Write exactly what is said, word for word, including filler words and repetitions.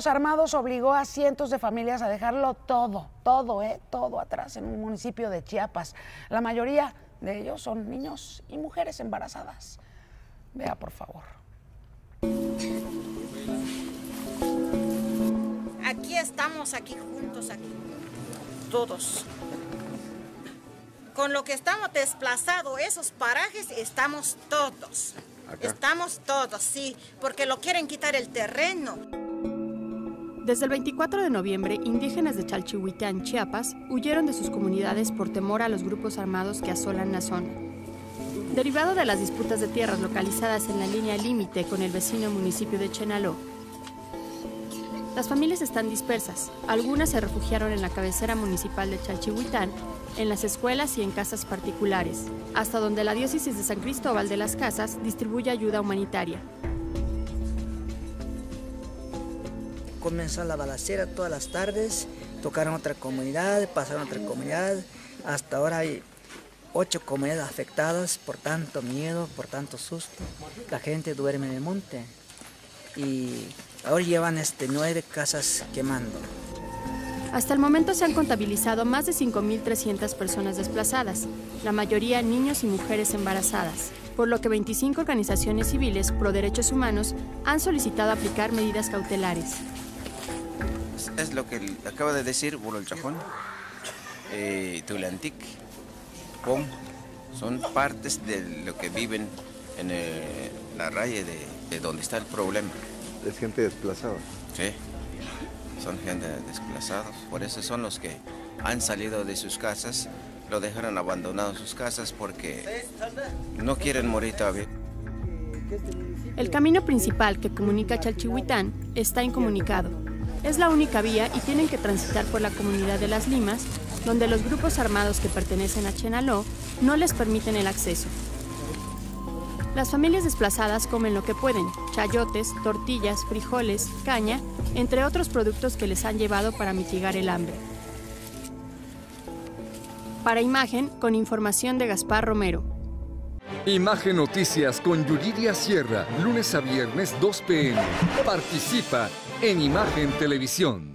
Armados obligó a cientos de familias a dejarlo todo, todo, eh, todo atrás en un municipio de Chiapas. La mayoría de ellos son niños y mujeres embarazadas. Vea, por favor. Aquí estamos, aquí juntos, aquí, todos. Con lo que estamos desplazados, esos parajes, estamos todos. Acá. Estamos todos, sí, porque lo quieren quitar el terreno. Desde el veinticuatro de noviembre, indígenas de Chalchihuitán, Chiapas, huyeron de sus comunidades por temor a los grupos armados que asolan la zona. Derivado de las disputas de tierras localizadas en la línea límite con el vecino municipio de Chenaló, las familias están dispersas. Algunas se refugiaron en la cabecera municipal de Chalchihuitán, en las escuelas y en casas particulares, hasta donde la diócesis de San Cristóbal de las Casas distribuye ayuda humanitaria. Comenzó la balacera todas las tardes, tocaron otra comunidad, pasaron a otra comunidad. Hasta ahora hay ocho comunidades afectadas por tanto miedo, por tanto susto. La gente duerme en el monte y ahora llevan este, nueve casas quemando. Hasta el momento se han contabilizado más de cinco mil trescientas personas desplazadas, la mayoría niños y mujeres embarazadas, por lo que veinticinco organizaciones civiles pro derechos humanos han solicitado aplicar medidas cautelares. Es lo que acaba de decir Burol Chajón, eh, Tulantic, Pom, son partes de lo que viven en eh, la raya de, de donde está el problema. ¿Es gente desplazada? Sí, son gente desplazados, por eso son los que han salido de sus casas, lo dejaron abandonado en sus casas porque no quieren morir todavía. El camino principal que comunica Chalchihuitán está incomunicado. Es la única vía y tienen que transitar por la comunidad de Las Limas, donde los grupos armados que pertenecen a Chenaló no les permiten el acceso. Las familias desplazadas comen lo que pueden, chayotes, tortillas, frijoles, caña, entre otros productos que les han llevado para mitigar el hambre. Para Imagen, con información de Gaspar Romero. Imagen Noticias con Yuridia Sierra, lunes a viernes dos p m Participa en Imagen Televisión.